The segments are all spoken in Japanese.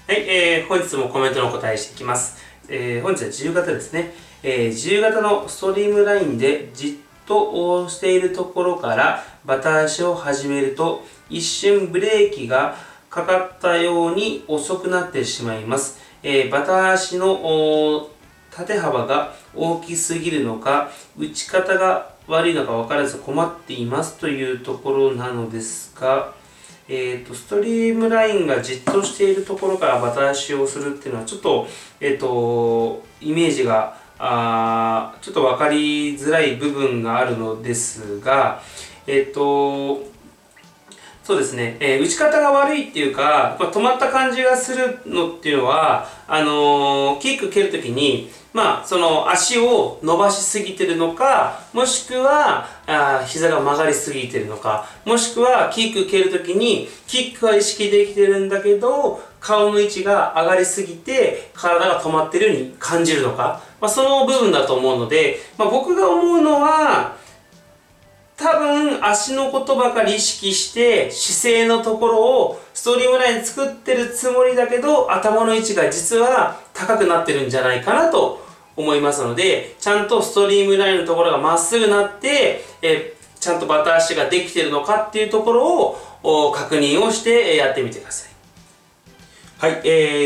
はい、本日もコメントのお答えしていきます。本日は自由形ですね。自由形のストリームラインでじっとしているところからバタ足を始めると一瞬ブレーキがかかったように遅くなってしまいます。バタ足の縦幅が大きすぎるのか、打ち方が悪いのか分からず困っていますというところなのですが、ストリームラインがじっとしているところからバタ足をするっていうのはちょっと、イメージがちょっと分かりづらい部分があるのですが、そうですね、打ち方が悪いっていうか、止まった感じがするのっていうのは、キック蹴るときに、その足を伸ばしすぎてるのか、もしくは、膝が曲がりすぎてるのか、もしくは、キック蹴るときに、キックは意識できてるんだけど、顔の位置が上がりすぎて、体が止まってるように感じるのか、その部分だと思うので、僕が思うのは、多分足のことばかり意識して姿勢のところをストリームライン作ってるつもりだけど頭の位置が実は高くなってるんじゃないかなと思いますので、ちゃんとストリームラインのところがまっすぐなってちゃんとバタ足ができてるのかっていうところを確認をしてやってみてください。はい、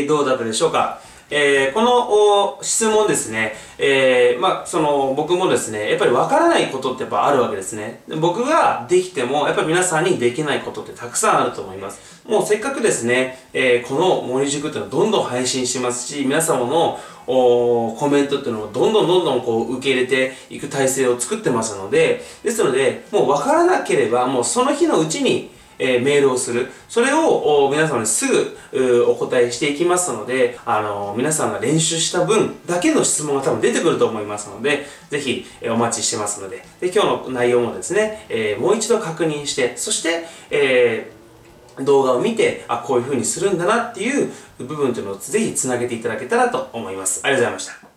どうだったでしょうか。この質問ですね、僕もですね、やっぱり分からないことってやっぱあるわけですね。僕ができても、やっぱり皆さんにできないことってたくさんあると思います。もうせっかくですね、この森塾っていうのをどんどん配信しますし、皆様のコメントっていうのをどんどんこう受け入れていく体制を作ってますので、ですので、もう分からなければ、もうその日のうちにメールをする。それを皆様にすぐお答えしていきますので、皆さんが練習した分だけの質問が多分出てくると思いますので、ぜひお待ちしてますので、今日の内容もですね、もう一度確認して、そして、動画を見て、こういう風にするんだなっていう部分というのをぜひつなげていただけたらと思います。ありがとうございました。